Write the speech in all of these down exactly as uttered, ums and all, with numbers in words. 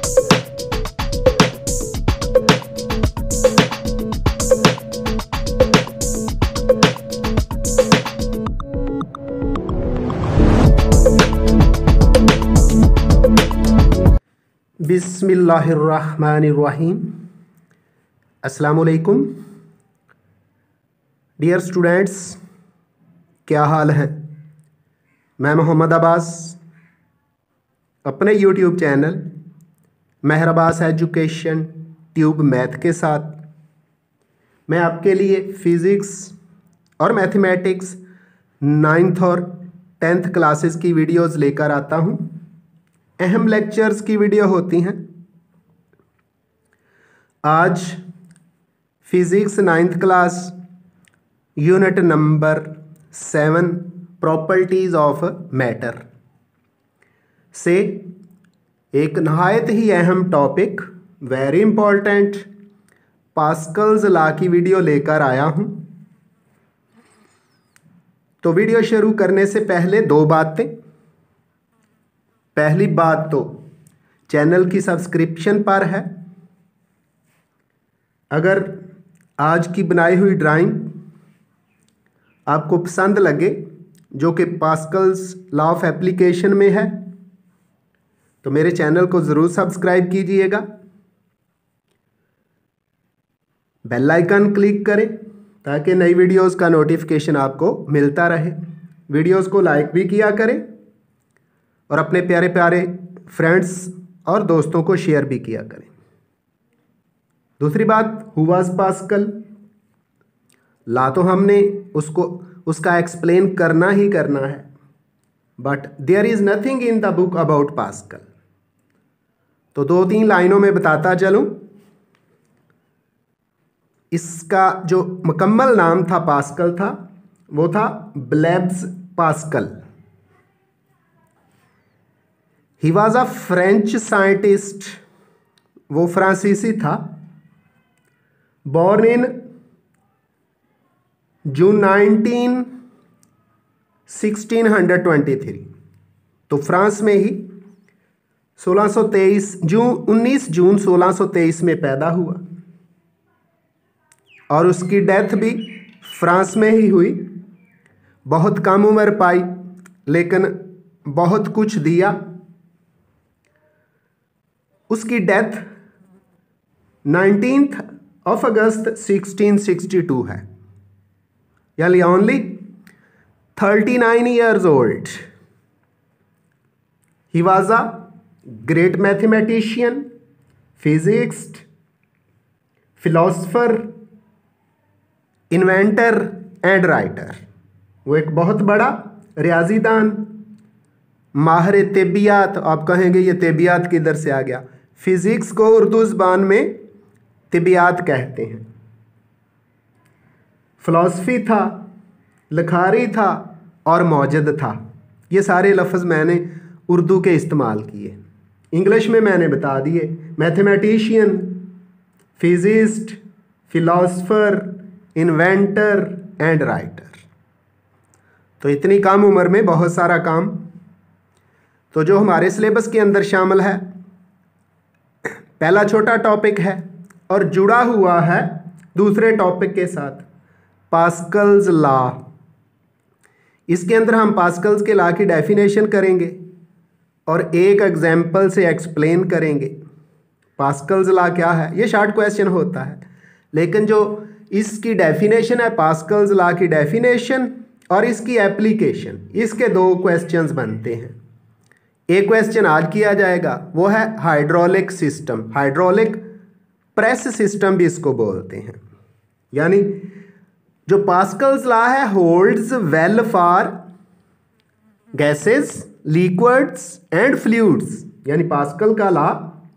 बिस्मिल्लाहिर्रहमानिर्रहीम। अस्सलामुअलैकुम dear students, क्या हाल है। मैं मोहम्मद अब्बास अपने YouTube channel Mehar Abbas education tube math के साथ मैं आपके लिए फ़िज़िक्स और मैथमेटिक्स नाइन्थ और टेंथ क्लासेस की वीडियोज़ लेकर आता हूँ। अहम लेक्चर्स की वीडियो होती हैं। आज physics ninth class unit number seven properties of matter से एक नहायत ही अहम topic very important Pascal's law की वीडियो लेकर आया हूँ। तो वीडियो शुरू करने से पहले दो बातें। पहली बात तो चैनल की सब्सक्रिप्शन पर है। अगर आज की बनाई हुई ड्राइंग आपको पसंद लगे, जो कि पास्कल्स लॉ ऑफ एप्लीकेशन में है, तो मेरे चैनल को ज़रूर सब्सक्राइब कीजिएगा। बेल आइकन क्लिक करें ताकि नई वीडियोस का नोटिफिकेशन आपको मिलता रहे। वीडियोस को लाइक भी किया करें और अपने प्यारे प्यारे फ्रेंड्स और दोस्तों को शेयर भी किया करें। दूसरी बात, हु वाज पास्कल ला तो हमने उसको उसका एक्सप्लेन करना ही करना है, but there is nothing in the book about Pascal. तो दो तीन लाइनों में बताता चलूं। इसका जो मुकम्मल नाम था पास्कल था, वो था Blaise Pascal. He was a French scientist, वो फ्रांसीसी था। Born in June nineteen sixteen hundred twenty three, तो फ्रांस में ही सोलह सौ तेईस जून उन्नीस जून सोलह सौ तेईस में पैदा हुआ और उसकी डेथ भी फ्रांस में ही हुई। बहुत कम उम्र पाई लेकिन बहुत कुछ दिया। उसकी death nineteenth of August sixteen sixty two है, यानी only thirty nine years old. He was a great mathematician, physicist, philosopher, inventor and writer. वो एक बहुत बड़ा रियाजीदान, माहिर तिब्बियात। आप कहेंगे ये तिब्बियात किधर से आ गया। फिजिक्स को उर्दू ज़बान में तिब्बियात कहते हैं। फ़िलासफ़ी था, लिखारी था और मौजद था। ये सारे लफ्ज़ मैंने उर्दू के इस्तेमाल किए, इंग्लिश में मैंने बता दिए। Mathematician, physicist, philosopher, inventor and writer. तो इतनी कम उम्र में बहुत सारा काम। तो जो हमारे सिलेबस के अंदर शामिल है, पहला छोटा टॉपिक है और जुड़ा हुआ है दूसरे टॉपिक के साथ, पास्कल्स लॉ। इसके अंदर हम पास्कल्स के लॉ की डेफिनेशन करेंगे और एक एग्जाम्पल से एक्सप्लेन करेंगे पास्कल्स लॉ क्या है। ये शॉर्ट क्वेश्चन होता है, लेकिन जो इसकी डेफिनेशन है, पास्कल्स लॉ की डेफिनेशन और इसकी एप्लीकेशन, इसके दो क्वेश्चंस बनते हैं। एक क्वेश्चन आज किया जाएगा, वो है hydraulic system. Hydraulic press system भी इसको बोलते हैं। यानी जो पास्कल्स लॉ है, holds well for gases, liquids and fluids. यानी पास्कल का लॉ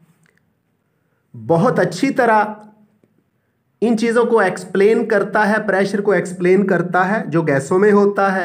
बहुत अच्छी तरह इन चीज़ों को एक्सप्लेन करता है, प्रेशर को एक्सप्लेन करता है, जो गैसों में होता है,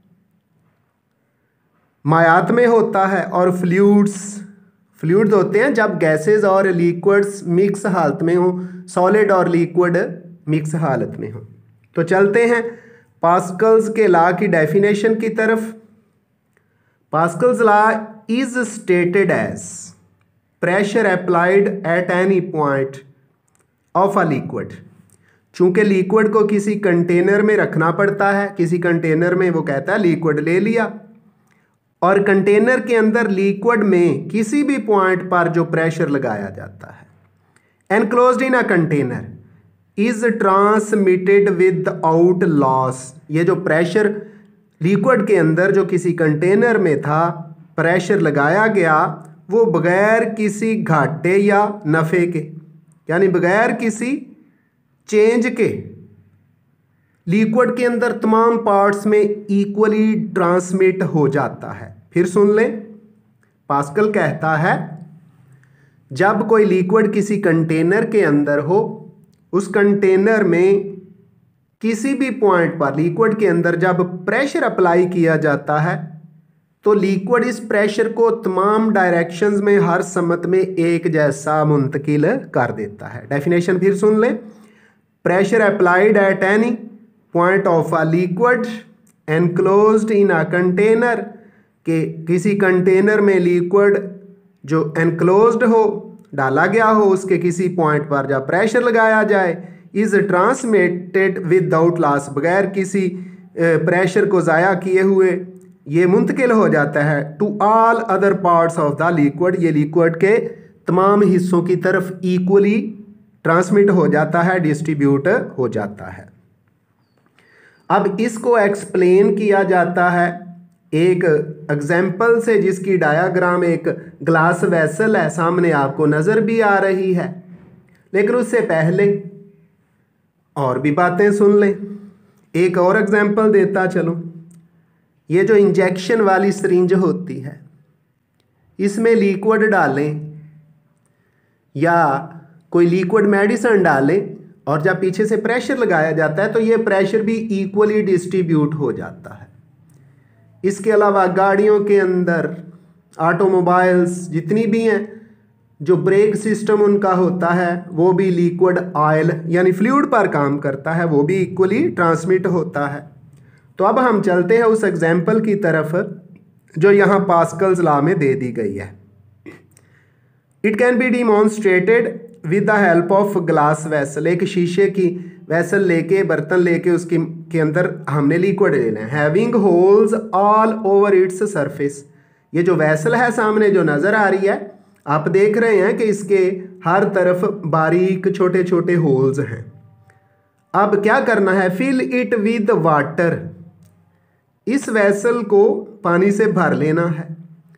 मायात में होता है, और फ्लूइड्स फ्लूइड्स होते हैं जब गैसेस और लिक्विड्स मिक्स हालत में हो, सॉलिड और लिक्विड मिक्स हालत में हो। तो चलते हैं पास्कल्स के लॉ की डेफिनेशन की तरफ। Pascal's law is stated as, pressure applied at any point of a liquid. चूंकि लिक्विड को किसी कंटेनर में रखना पड़ता है, किसी कंटेनर में वो कहता है लिक्विड ले लिया, और कंटेनर के अंदर लिक्विड में किसी भी पॉइंट पर जो प्रेशर लगाया जाता है, enclosed in a container is transmitted without loss. ये जो प्रेशर लिक्विड के अंदर जो किसी कंटेनर में था प्रेशर लगाया गया, वो बगैर किसी घाटे या नफ़े के, यानी बगैर किसी चेंज के, लिक्विड के अंदर तमाम पार्ट्स में इक्वली ट्रांसमिट हो जाता है। फिर सुन लें, पास्कल कहता है जब कोई लिक्विड किसी कंटेनर के अंदर हो, उस कंटेनर में किसी भी पॉइंट पर लिक्विड के अंदर जब प्रेशर अप्लाई किया जाता है तो लिक्विड इस प्रेशर को तमाम डायरेक्शंस में हर समत में एक जैसा मुंतकिल कर देता है। डेफिनेशन फिर सुन लें, pressure applied at any point of a liquid enclosed in a container, के किसी कंटेनर में लिक्विड जो एनक्लोज्ड हो, डाला गया हो, उसके किसी पॉइंट पर जब प्रेशर लगाया जाए, इज ट्रांसमिटेड विदाउट लॉस, बगैर किसी प्रेशर को ज़ाया किए हुए ये मुंतकिल हो जाता है to all other parts of the liquid. ये लिक्विड के तमाम हिस्सों की तरफ इक्वली ट्रांसमिट हो जाता है, डिस्ट्रीब्यूट हो जाता है। अब इसको एक्सप्लेन किया जाता है एक एग्जाम्पल से, जिसकी डायाग्राम एक ग्लास वेसल है, सामने आपको नज़र भी आ रही है। लेकिन उससे पहले और भी बातें सुन लें। एक और एग्जाम्पल देता चलो। ये जो इंजेक्शन वाली सिरिंज होती है, इसमें लिक्विड डालें या कोई लिक्विड मेडिसिन डालें और जब पीछे से प्रेशर लगाया जाता है तो ये प्रेशर भी इक्वली डिस्ट्रीब्यूट हो जाता है। इसके अलावा गाड़ियों के अंदर, ऑटोमोबाइल्स जितनी भी हैं, जो ब्रेक सिस्टम उनका होता है वो भी लिक्विड ऑयल यानी फ्लूइड पर काम करता है, वो भी इक्वली ट्रांसमिट होता है। तो अब हम चलते हैं उस एग्जाम्पल की तरफ जो यहाँ पास्कल्स लॉ में दे दी गई है। It can be demonstrated with the help of glass vessel. एक शीशे की वेसल लेके, बर्तन लेके, उसकी के अंदर हमने लिक्विड लेना है। Having holes all over its surface. ये जो वेसल है सामने जो नज़र आ रही है, आप देख रहे हैं कि इसके हर तरफ बारीक छोटे छोटे होल्स हैं। अब क्या करना है, फिल इट विद वाटर। इस वेसल को पानी से भर लेना है।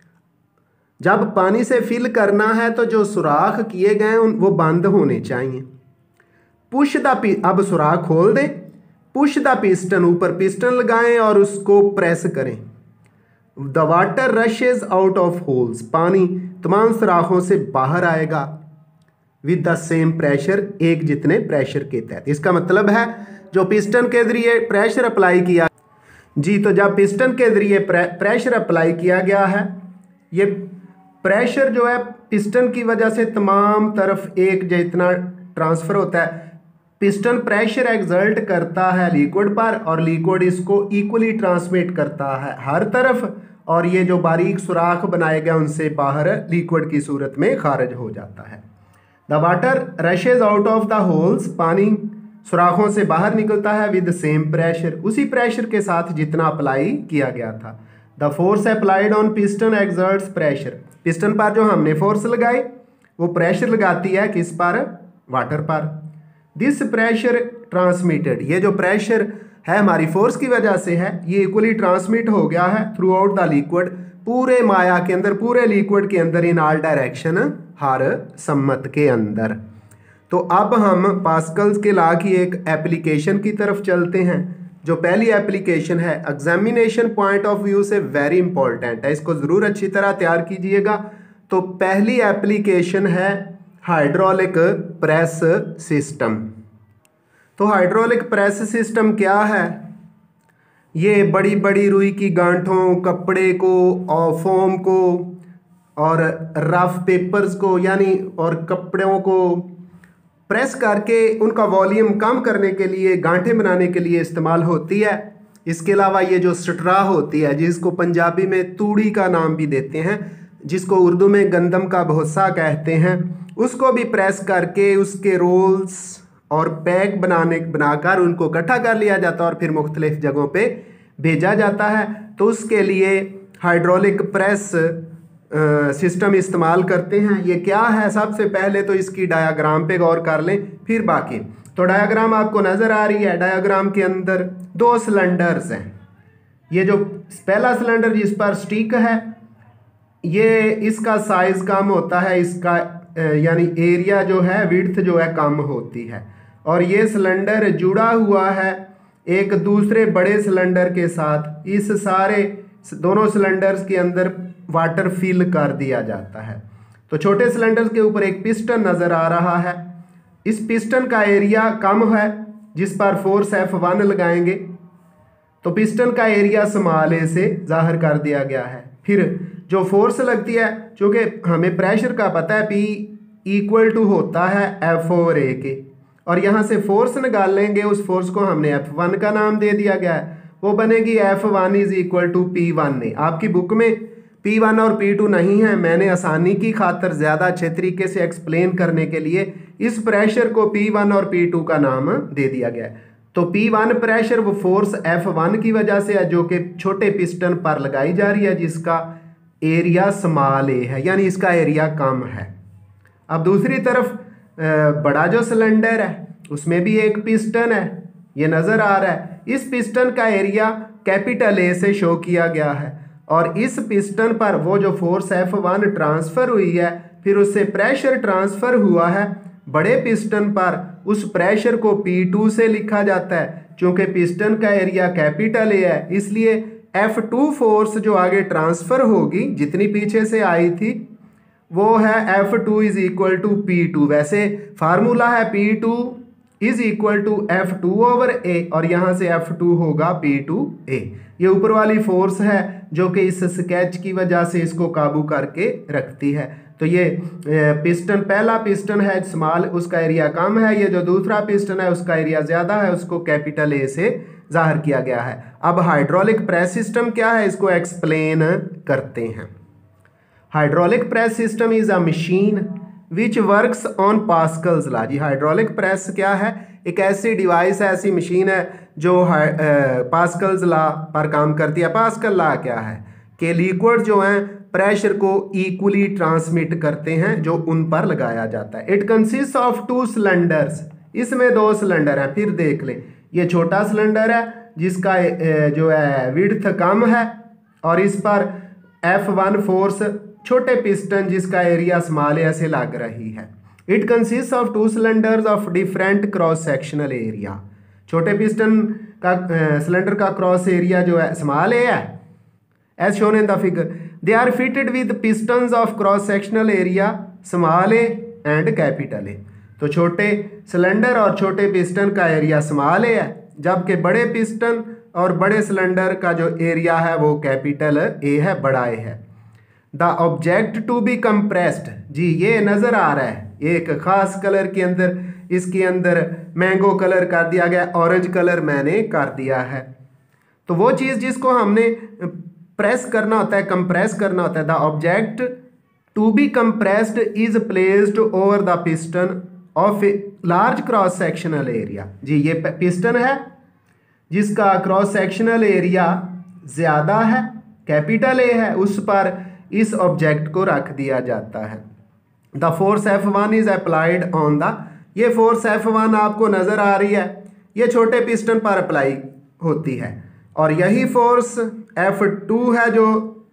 जब पानी से फिल करना है तो जो सुराख किए गए हैं वो बंद होने चाहिए। पुश द पी अब सुराख खोल दें, पुश द पिस्टन, ऊपर पिस्टन लगाएं और उसको प्रेस करें। The water rushes out of holes. पानी तमाम सुराखों से बाहर आएगा विद द सेम प्रेशर, एक जितने प्रेशर के तहत। इसका मतलब है जो पिस्टन के जरिए प्रेशर अप्लाई किया जी, तो जब पिस्टन के जरिए प्रेशर अप्लाई किया गया है, ये प्रेशर जो है पिस्टन की वजह से तमाम तरफ एक जितना ट्रांसफ़र होता है। पिस्टन प्रेशर एक्सर्ट करता है लिक्विड पर और लिक्विड इसको इक्वली ट्रांसमिट करता है हर तरफ, और ये जो बारीक सुराख बनाए गए उनसे बाहर लिक्विड की सूरत में खारिज हो जाता है। The water rushes out of the holes. पानी सुराखों से बाहर निकलता है विद सेम प्रेशर, उसी प्रेशर के साथ जितना अप्लाई किया गया था। The force applied on piston exerts pressure. Piston पर जो हमने फोर्स लगाई वो प्रेशर लगाती है किस पर, वाटर पर। This pressure transmitted. ये जो प्रेशर है हमारी फोर्स की वजह से है, ये इक्वली ट्रांसमिट हो गया है थ्रू आउट द लिक्विड, पूरे माया के अंदर, पूरे लिक्विड के अंदर, इन ऑल डायरेक्शन, हर सम्मत के अंदर। तो अब हम पास्कल्स के लॉ की एक एप्लीकेशन की तरफ चलते हैं। जो पहली एप्लीकेशन है एग्जामिनेशन पॉइंट ऑफ व्यू से वेरी इंपॉर्टेंट है, इसको ज़रूर अच्छी तरह तैयार कीजिएगा। तो पहली एप्लीकेशन है हाइड्रोलिक प्रेस सिस्टम। तो हाइड्रोलिक प्रेस सिस्टम क्या है? ये बड़ी बड़ी रुई की गांठों, कपड़े को और फोम को और रफ पेपर्स को यानी और कपड़ों को प्रेस करके उनका वॉल्यूम कम करने के लिए, गांठें बनाने के लिए इस्तेमाल होती है। इसके अलावा ये जो स्ट्रा होती है जिसको पंजाबी में तूड़ी का नाम भी देते हैं, जिसको उर्दू में गंदम का भोसा कहते हैं, उसको भी प्रेस करके उसके रोल्स और पैक बनाने बनाकर उनको इकट्ठा कर लिया जाता है और फिर मुख्तलिफ जगहों पे भेजा जाता है। तो उसके लिए हाइड्रोलिक प्रेस सिस्टम इस्तेमाल करते हैं। ये क्या है, सबसे पहले तो इसकी डायाग्राम पे गौर कर लें, फिर बाकी। तो डायाग्राम आपको नज़र आ रही है। डायाग्राम के अंदर दो सिलेंडर्स हैं। ये जो पहला सिलेंडर जिस पर स्टिक है, ये इसका साइज़ कम होता है, इसका यानी एरिया जो है, विड्थ जो है कम होती है। और ये सिलेंडर जुड़ा हुआ है एक दूसरे बड़े सिलेंडर के साथ। इस सारे दोनों सिलेंडर्स के अंदर वाटर फिल कर दिया जाता है। तो छोटे सिलेंडर के ऊपर एक पिस्टन नज़र आ रहा है। इस पिस्टन का एरिया कम है, जिस पर फोर्स एफ वन लगाएंगे तो पिस्टन का एरिया स्मॉल ए से जाहिर कर दिया गया है। फिर जो फोर्स लगती है, चूँकि हमें प्रेशर का पता है, पी इक्वल टू होता है एफ ओवर ए के, और यहाँ से फोर्स निकाल लेंगे। उस फोर्स को हमने एफ वन का नाम दे दिया गया है, वो बनेगी F one is equal to P one A. आपकी बुक में पी वन और पी टू नहीं है, मैंने आसानी की खातर ज़्यादा अच्छे तरीके से एक्सप्लेन करने के लिए इस प्रेशर को पी वन और पी टू का नाम दे दिया गया है। तो पी वन प्रेशर वो फोर्स एफ वन की वजह से है, जो कि छोटे पिस्टन पर लगाई जा रही है, जिसका एरिया स्मॉल ए है, यानी इसका एरिया कम है। अब दूसरी तरफ बड़ा जो सिलेंडर है, उसमें भी एक पिस्टन है, ये नज़र आ रहा है। इस पिस्टन का एरिया कैपिटल ए से शो किया गया है, और इस पिस्टन पर वो जो फोर्स एफ वन ट्रांसफ़र हुई है, फिर उससे प्रेशर ट्रांसफ़र हुआ है बड़े पिस्टन पर। उस प्रेशर को पी टू से लिखा जाता है। चूँकि पिस्टन का एरिया कैपिटल ए है, इसलिए एफ टू फोर्स जो आगे ट्रांसफ़र होगी, जितनी पीछे से आई थी, वो है F two is equal to P two. वैसे फार्मूला है P two is equal to F two over A, और यहाँ से एफ टू होगा पी टू ए। ये ऊपर वाली फोर्स है जो कि इस स्केच की वजह से इसको काबू करके रखती है। तो ये पिस्टन, पहला पिस्टन है स्मॉल, उसका एरिया कम है। ये जो दूसरा पिस्टन है उसका एरिया ज़्यादा है, उसको कैपिटल ए से जाहिर किया गया है। अब हाइड्रोलिक प्रेस सिस्टम क्या है, इसको एक्सप्लेन करते हैं। Hydraulic press system is a machine which works on Pascal's law. जी, हाइड्रोलिक प्रेस क्या है? एक ऐसी डिवाइस है, ऐसी मशीन है जो पास्कल्स लॉ पर काम करती है। पास्कल लॉ क्या है कि लिक्विड जो हैं प्रेशर को इक्वली ट्रांसमिट करते हैं जो उन पर लगाया जाता है। It consist of two cylinders, इसमें दो सिलेंडर हैं। फिर देख लें, ये छोटा सिलेंडर है जिसका जो है विड्थ कम है, और इस पर एफ वन फोर्स छोटे पिस्टन जिसका एरिया स्मॉल ए से लग रही है। It consist of two cylinders of different cross sectional area. छोटे पिस्टन का सिलेंडर का क्रॉस एरिया जो है स्मॉल ए है, as shown in the figure. They are fitted with pistons of cross sectional area small A and capital A. तो छोटे cylinder और छोटे पिस्टन का एरिया स्मॉल ए है, जबकि बड़े पिस्टन और बड़े सिलेंडर का जो एरिया है वो कैपिटल ए है, बड़ा ए है। The object to be compressed, जी ये नज़र आ रहा है एक ख़ास कलर के अंदर, इसके अंदर मैंगो कलर कर दिया गया, ऑरेंज कलर मैंने कर दिया है। तो वो चीज़ जिसको हमने प्रेस करना होता है, कंप्रेस करना होता है। The object to be compressed is placed over the piston of a large cross sectional area. जी ये पिस्टन है जिसका क्रॉस सेक्शनल एरिया ज़्यादा है, कैपिटल ए है, उस पर इस ऑब्जेक्ट को रख दिया जाता है। The force F one is applied on the, ये फोर्स एफ वन आपको नज़र आ रही है, ये छोटे पिस्टन पर अप्लाई होती है, और यही फोर्स एफ टू है जो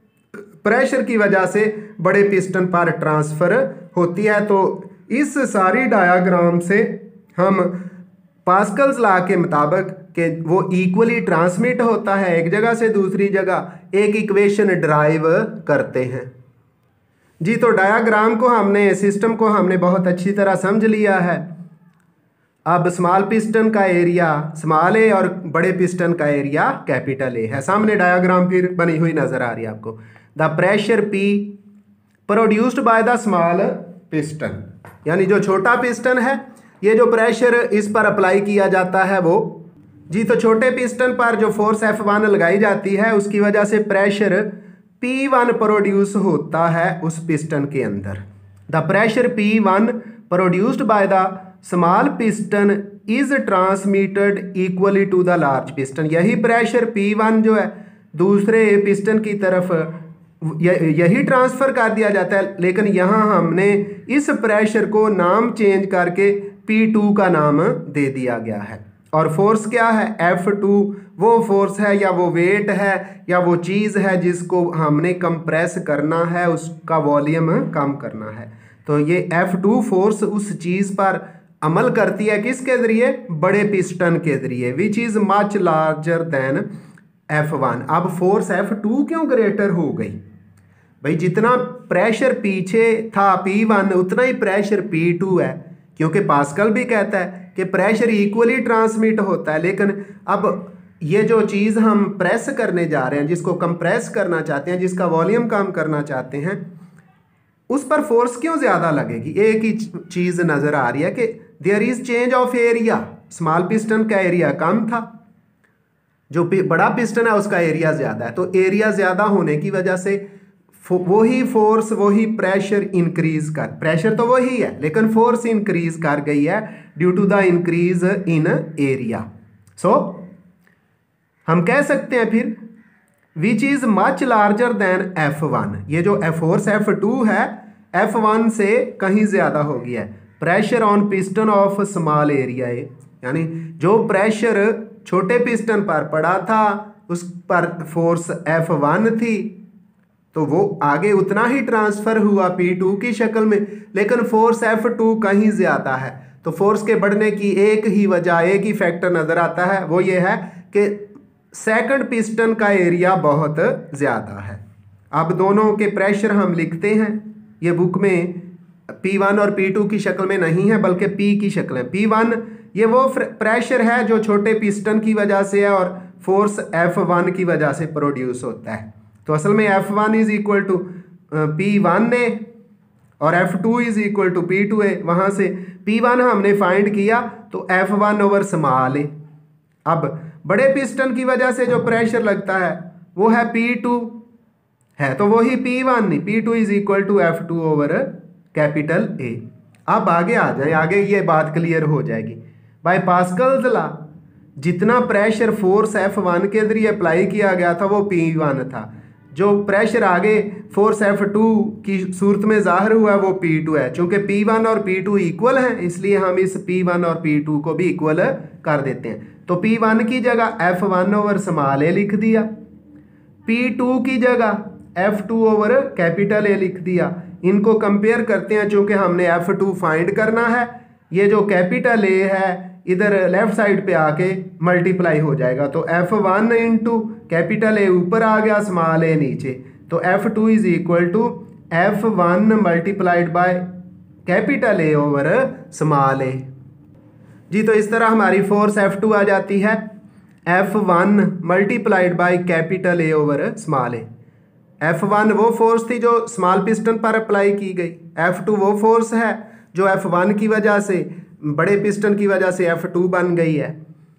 प्रेशर की वजह से बड़े पिस्टन पर ट्रांसफ़र होती है। तो इस सारी डायाग्राम से हम पास्कल्स लॉ के मुताबिक कि वो इक्वली ट्रांसमिट होता है एक जगह से दूसरी जगह, एक इक्वेशन ड्राइव करते हैं। जी तो डायाग्राम को हमने, सिस्टम को हमने बहुत अच्छी तरह समझ लिया है। अब स्मॉल पिस्टन का एरिया स्मॉल ए और बड़े पिस्टन का एरिया कैपिटल ए है। सामने डायाग्राम फिर बनी हुई नज़र आ रही है आपको। The pressure P produced by the small piston, यानी जो छोटा पिस्टन है, ये जो प्रेशर इस पर अप्लाई किया जाता है वो, जी तो छोटे पिस्टन पर जो फोर्स एफ वन लगाई जाती है उसकी वजह से प्रेशर पी वन प्रोड्यूस होता है उस पिस्टन के अंदर। The pressure P one produced by the small piston is transmitted equally to the large piston. यही प्रेशर पी वन जो है दूसरे पिस्टन की तरफ यही ट्रांसफ़र कर दिया जाता है, लेकिन यहाँ हमने इस प्रेशर को नाम चेंज करके पी टू का नाम दे दिया गया है। और फोर्स क्या है? एफ टू वो फोर्स है या वो वेट है या वो चीज़ है जिसको हमने कंप्रेस करना है, उसका वॉल्यूम कम करना है। तो ये एफ टू फोर्स उस चीज़ पर अमल करती है किसके ज़रिए? बड़े पिस्टन के ज़रिए, which is much larger than F one. अब फोर्स एफ टू क्यों ग्रेटर हो गई? भाई जितना प्रेशर पीछे था पी वन उतना ही प्रेशर पी टू है, क्योंकि पास्कल भी कहता है कि प्रेशर इक्वली ट्रांसमिट होता है। लेकिन अब ये जो चीज़ हम प्रेस करने जा रहे हैं, जिसको कंप्रेस करना चाहते हैं, जिसका वॉल्यूम कम करना चाहते हैं, उस पर फोर्स क्यों ज़्यादा लगेगी? एक ही चीज़ नज़र आ रही है कि there is change of area. Small piston का एरिया कम था, जो बड़ा पिस्टन है उसका एरिया ज़्यादा है। तो एरिया ज़्यादा होने की वजह से वही फोर्स वही प्रेशर इंक्रीज कर, प्रेशर तो वही है लेकिन फोर्स इंक्रीज कर गई है due to the increase in area. So हम कह सकते हैं फिर which is much larger than F one. ये जो फोर्स एफ टू है एफ वन से कहीं ज़्यादा हो गया है। Pressure on piston of small area, यानी जो प्रेशर छोटे पिस्टन पर पड़ा था उस पर फोर्स एफ वन थी, तो वो आगे उतना ही ट्रांसफ़र हुआ पी टू की शक्ल में, लेकिन फोर्स एफ टू कहीं ज़्यादा है। तो फोर्स के बढ़ने की एक ही वजह, एक ही फैक्टर नज़र आता है, वो ये है कि सेकंड पिस्टन का एरिया बहुत ज़्यादा है। अब दोनों के प्रेशर हम लिखते हैं, ये बुक में पी वन और पी टू की शक्ल में नहीं है बल्कि पी की शक्ल है। पी वन ये वो प्रेशर है जो छोटे पिस्टन की वजह से है और फोर्स एफ वन की वजह से प्रोड्यूस होता है। तो असल में F one is equal to P one A और F two is equal to P two A. वहाँ से पी वन हमने फाइंड किया तो F one over small A. अब बड़े पिस्टन की वजह से जो प्रेशर लगता है वो है पी टू, है तो वही पी वन नहीं, P two is equal to F two over capital A. अब आगे आ जाए, आगे ये बात क्लियर हो जाएगी। बाय पास्कल्स लॉ जितना प्रेशर फोर्स एफ वन के जरिए अप्लाई किया गया था वो पी वन था, जो प्रेशर आगे फोर्स एफ टू की सूरत में ज़ाहिर हुआ है वो पी टू है। चूँकि पी वन और पी टू इक्वल हैं इसलिए हम इस पी वन और पी टू को भी इक्वल कर देते हैं। तो पी वन की जगह F one over small A लिख दिया, पी टू की जगह F two over capital A लिख दिया। इनको कंपेयर करते हैं, चूँकि हमने एफ टू फाइंड करना है। ये जो कैपिटल ए है इधर लेफ्ट साइड पे आके मल्टीप्लाई हो जाएगा, तो F one into capital A ऊपर आ गया, स्मॉल ए नीचे, तो F two is equal to F one multiplied by capital A over small a. जी तो इस तरह हमारी फोर्स एफ टू आ जाती है F one multiplied by capital A over small a. F one वो फोर्स थी जो स्मॉल पिस्टन पर अप्लाई की गई, एफ टू वो फोर्स है जो एफ वन की वजह से, बड़े पिस्टन की वजह से एफ टू बन गई है।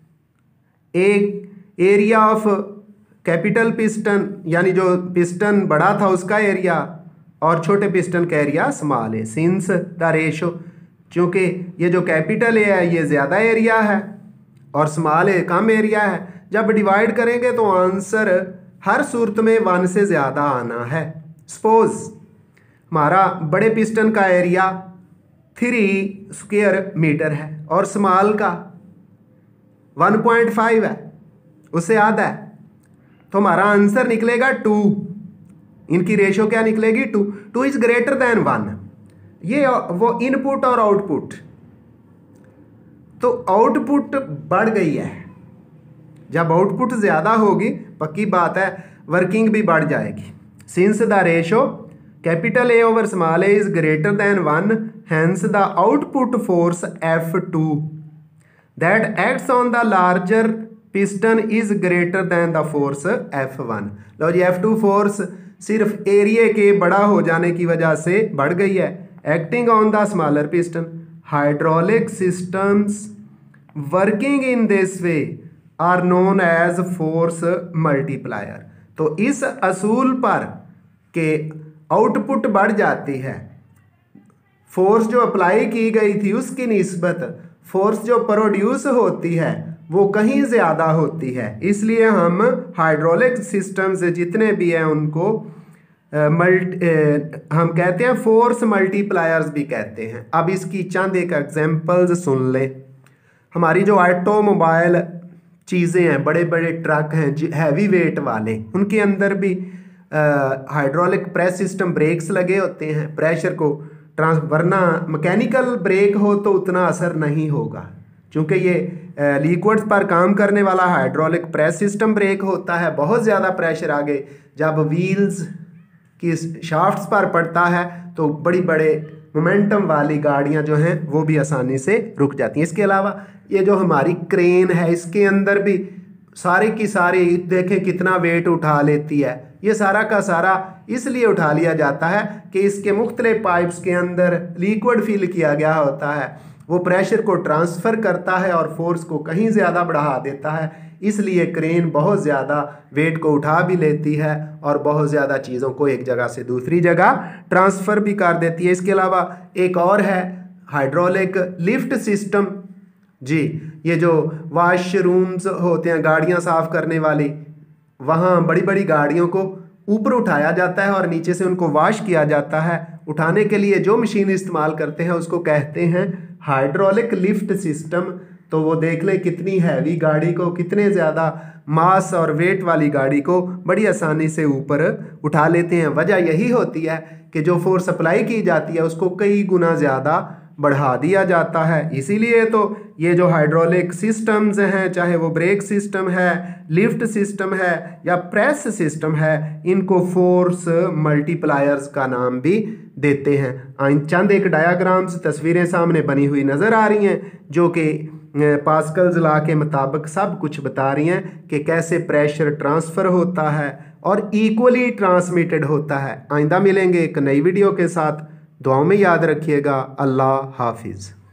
एक एरिया ऑफ कैपिटल पिस्टन यानी जो पिस्टन बड़ा था उसका एरिया और छोटे पिस्टन का एरिया स्मॉल है। सिंस द रेशो, क्योंकि ये जो कैपिटल ए है ये ज़्यादा एरिया है और स्मॉल ए कम एरिया है, जब डिवाइड करेंगे तो आंसर हर सूरत में वन से ज़्यादा आना है। सपोज हमारा बड़े पिस्टन का एरिया थ्री स्क्वायर मीटर है और स्मॉल का वन पॉइंट फाइव है, उससे आधा है, तो हमारा आंसर निकलेगा टू। इनकी रेशो क्या निकलेगी? Two. Two is greater than one. ये वो इनपुट और आउटपुट, तो आउटपुट बढ़ गई है। जब आउटपुट ज़्यादा होगी पक्की बात है वर्किंग भी बढ़ जाएगी। Since the ratio capital A over small a is greater than one, hence the output force F two that acts on the larger piston is greater than the force F one। लो जी F two force सिर्फ area के बड़ा हो जाने की वजह से बढ़ गई है, acting on the smaller piston। Hydraulic systems working in this way are known as force multiplier। तो इस असूल पर कि आउटपुट बढ़ जाती है, फोर्स जो अप्लाई की गई थी उसकी निस्बत फोर्स जो प्रोड्यूस होती है वो कहीं ज़्यादा होती है। इसलिए हम हाइड्रोलिक सिस्टम से जितने भी हैं उनको मल्टी हम कहते हैं फोर्स मल्टीप्लायर्स भी कहते हैं। अब इसकी चंद एक एग्जांपल्स सुन लें। हमारी जो ऑटोमोबाइल चीज़ें हैं, बड़े बड़े ट्रक हैं हैवी वेट वाले, उनके अंदर भी हाइड्रोलिक प्रेस सिस्टम ब्रेक्स लगे होते हैं प्रेशर को ट्रांस, वरना मैकेनिकल ब्रेक हो तो उतना असर नहीं होगा, क्योंकि ये लिक्विड्स पर काम करने वाला हाइड्रोलिक प्रेस सिस्टम ब्रेक होता है। बहुत ज़्यादा प्रेशर आगे जब व्हील्स की शाफ्ट्स पर पड़ता है तो बड़ी बड़े मोमेंटम वाली गाड़ियां जो हैं वो भी आसानी से रुक जाती हैं। इसके अलावा ये जो हमारी क्रेन है इसके अंदर भी सारी की सारी देखें कितना वेट उठा लेती है। ये सारा का सारा इसलिए उठा लिया जाता है कि इसके मुख्तलिफ पाइप्स के अंदर लिक्विड फिल किया गया होता है, वो प्रेशर को ट्रांसफ़र करता है और फोर्स को कहीं ज़्यादा बढ़ा देता है। इसलिए क्रेन बहुत ज़्यादा वेट को उठा भी लेती है और बहुत ज़्यादा चीज़ों को एक जगह से दूसरी जगह ट्रांसफ़र भी कर देती है। इसके अलावा एक और है हाइड्रोलिक लिफ्ट सिस्टम। जी, ये जो वाशरूम्स होते हैं गाड़ियां साफ़ करने वाली, वहाँ बड़ी बड़ी गाड़ियों को ऊपर उठाया जाता है और नीचे से उनको वॉश किया जाता है। उठाने के लिए जो मशीन इस्तेमाल करते हैं उसको कहते हैं हाइड्रोलिक लिफ्ट सिस्टम। तो वो देख लें कितनी हैवी गाड़ी को, कितने ज़्यादा मास और वेट वाली गाड़ी को बड़ी आसानी से ऊपर उठा लेते हैं। वजह यही होती है कि जो फोर्स अप्लाई की जाती है उसको कई गुना ज़्यादा बढ़ा दिया जाता है। इसीलिए तो ये जो हाइड्रोलिक सिस्टम्स हैं, चाहे वो ब्रेक सिस्टम है, लिफ्ट सिस्टम है या प्रेस सिस्टम है, इनको फोर्स मल्टीप्लायर्स का नाम भी देते हैं। चंद एक डायाग्राम्स तस्वीरें सामने बनी हुई नज़र आ रही हैं जो कि पास्कल्स लॉ के मुताबिक सब कुछ बता रही हैं कि कैसे प्रेशर ट्रांसफ़र होता है और इक्वली ट्रांसमिटेड होता है। आइंदा मिलेंगे एक नई वीडियो के साथ। दुआओं में याद रखिएगा। अल्लाह हाफिज़।